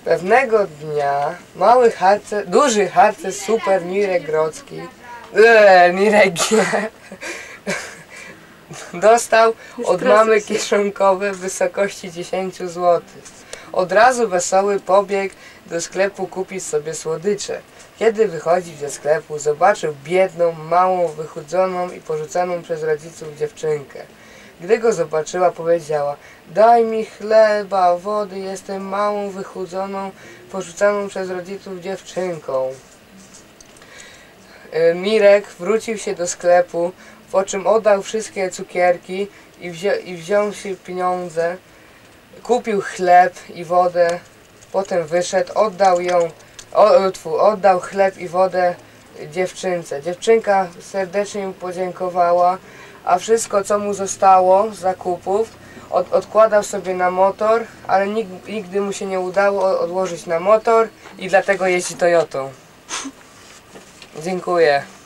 Pewnego dnia duży harcerz super Mirek Grodzki, Mirek G. dostał od mamy kieszonkowe w wysokości 10 zł. Od razu wesoły pobiegł do sklepu kupić sobie słodycze. Kiedy wychodził ze sklepu, zobaczył biedną, małą, wychudzoną i porzuconą przez rodziców dziewczynkę. Gdy go zobaczyła, powiedziała: daj mi chleba, wody, jestem małą, wychudzoną, porzuconą przez rodziców dziewczynką. Mirek wrócił się do sklepu, po czym oddał wszystkie cukierki i wziął się pieniądze, kupił chleb i wodę, potem wyszedł, oddał chleb i wodę dziewczynce. Dziewczynka serdecznie mu podziękowała, a wszystko, co mu zostało z zakupów, odkładał sobie na motor, ale nigdy mu się nie udało odłożyć na motor i dlatego jeździ Toyotą. Dziękuję.